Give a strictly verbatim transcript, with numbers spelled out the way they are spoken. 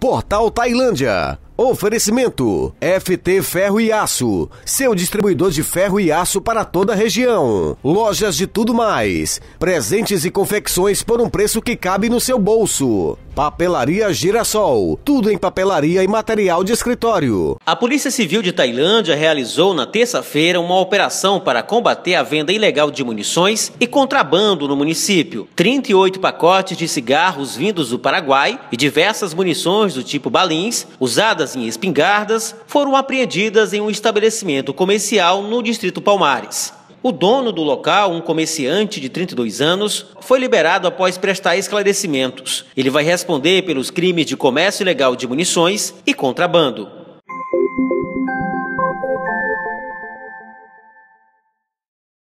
Portal Tailândia. Oferecimento F T Ferro e Aço, seu distribuidor de ferro e aço para toda a região. Lojas de tudo mais, presentes e confecções por um preço que cabe no seu bolso. Papelaria Girassol, tudo em papelaria e material de escritório. A Polícia Civil de Tailândia realizou na terça-feira uma operação para combater a venda ilegal de munições e contrabando no município. trinta e oito pacotes de cigarros vindos do Paraguai e diversas munições do tipo balins, usadas em espingardas, foram apreendidas em um estabelecimento comercial no distrito Palmares. O dono do local, um comerciante de trinta e dois anos, foi liberado após prestar esclarecimentos. Ele vai responder pelos crimes de comércio ilegal de munições e contrabando.